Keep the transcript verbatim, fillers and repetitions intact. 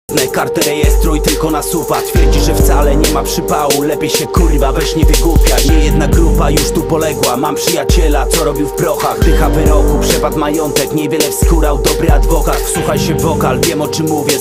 Kartę rejestruj tylko na supa. Twierdzi, że wcale nie ma przypału. Lepiej się kurwa weź nie wygłupiać. Nie jedna grupa już tu poległa. Mam przyjaciela, co robił w prochach. Dycha wyroku, przepadł majątek. Niewiele wskórał dobry adwokat. Wsłuchaj się w wokal, wiem o czym mówię.